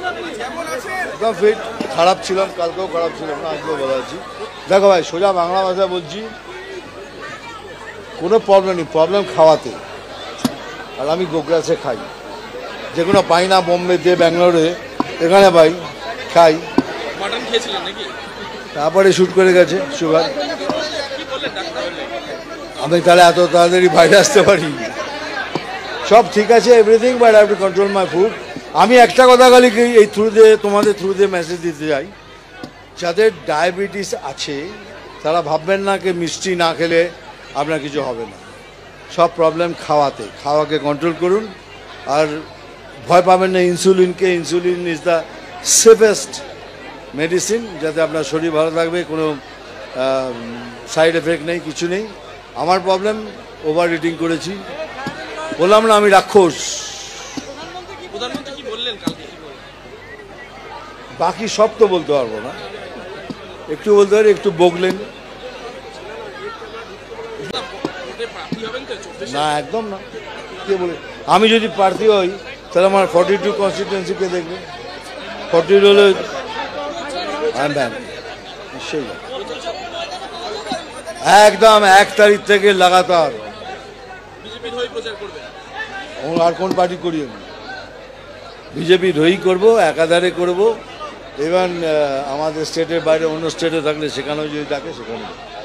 একদম ফিট। খারাপ ছিলাম, কালকেও খারাপ ছিলাম না, আজকেও ভালো আছি। দেখো ভাই, সোজা বাংলা ভাষা বলছি, কোনো প্রবলেম নেই, প্রবলেম খাওয়াতে। আর আমি গোগ্রাসে খাই, যেগুলো পাই না বোম্বেতে, ব্যাঙ্গালোরে, এখানে পাই, খাই। তারপরে শ্যুট করে গেছে সুগার। আমি তাহলে এত তাড়াতাড়ি বাইরে আসতে পারি? সব ঠিক আছে, everything, but I have to control my food. আমি একটা কথা খালি এই থ্রুতে, তোমাদের থ্রুতে মেসেজ দিতে চাই, যাদের ডায়াবেটিস আছে তারা ভাববেন না কি মিষ্টি না খেলে আপনার কিছু হবে না। সব প্রবলেম খাওয়াকে কন্ট্রোল করুন। আর ভয় পাবেন না ইনসুলিনকে। Insulin is the safest medicine, যাতে আপনার শরীর ভালো থাকবে, কোনো সাইড এফেক্ট নেই, কিছু নেই। আমার প্রবলেম ওভার ইটিং করেছি, বললাম না আমি রাক্ষস। বাকি সব তো বলতে পারবো না, একটু বলতে পারি, একটু বকলেন না, একদম না। কে বলে? আমি যদি প্রার্থী হই তাহলে আমার 42 কনস্টিটুয়েন্সিকে দেখবে, 42 হলে নিশ্চয়ই একদম 1 তারিখ থেকে লাগাতার। আর কোন পার্টি করি? আমি বিজেপির হয়েই করবো, একাধারে করবো। ইভেন আমাদের স্টেটের বাইরে অন্য স্টেটে থাকলে সেখানেও যদি ডাকে সেখানে।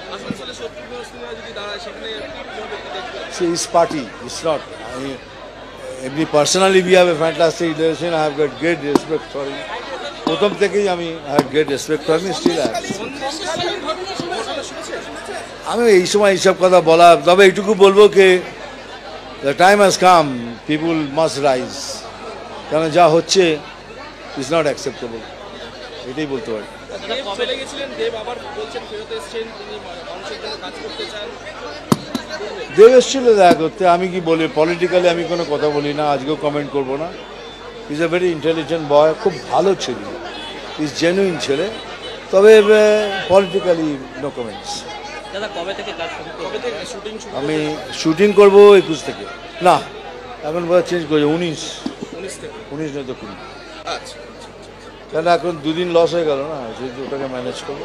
His party, it's not. এমনি personally we have a fantastic relation. I have got great respect for him. প্রথম থেকেই I have great respect for him. Still I have. আমি এই সময় এইসব কথা বলা, তবে এইটুকু বলবো কি the time has come, people must rise. কারণ যা হচ্ছে is not acceptable. এটাই বলতে পারি। দেব এসেছিল দেখা করতে। আমি কি বলি, পলিটিক্যালি আমি কোনো কথা বলি না, আজকেও কমেন্ট করবো না। Is a very intelligent boy, খুব ভালো ছেলে, ইজ জেনুইন ছেলে। তবে পলিটিক্যালি নো কমেন্টস। আমি শুটিং করবো 21 থেকে, না এখন বোধ চেঞ্জ করেছে 19 নয় তো 20। তাহলে এখন 2 দিন লস হয়ে গেল না, যেহেতু ওটাকে ম্যানেজ করবো।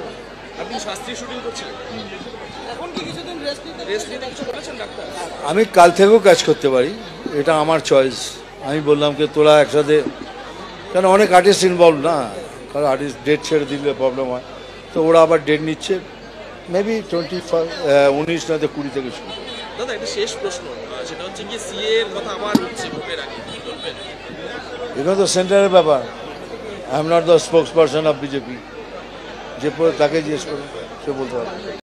আমি কাল থেকেও কাজ করতে পারি, এটা আমার চয়েস। আমি বললাম কি তোরা একসাথে, কারণ অনেক আর্টিস্ট ইনভলভ না, কারণ আর্টিস্ট ডেট ছেড়ে দিলে প্রবলেম হয়, তো ওরা আবার ডেট নিচ্ছে। মেবি 19 নয়তো 20 থেকে শুরু। দাদা একটা শেষ প্রশ্ন, সেটা হচ্ছে কি সিএ এর কথা আবার হচ্ছে ভোটের আগে, কি বলবেন? এখানে তো সেন্টারের ব্যাপার। I am not the spokesperson of BJP. যে তাকে জিজ্ঞেস করুন, সে বলতে পারবে।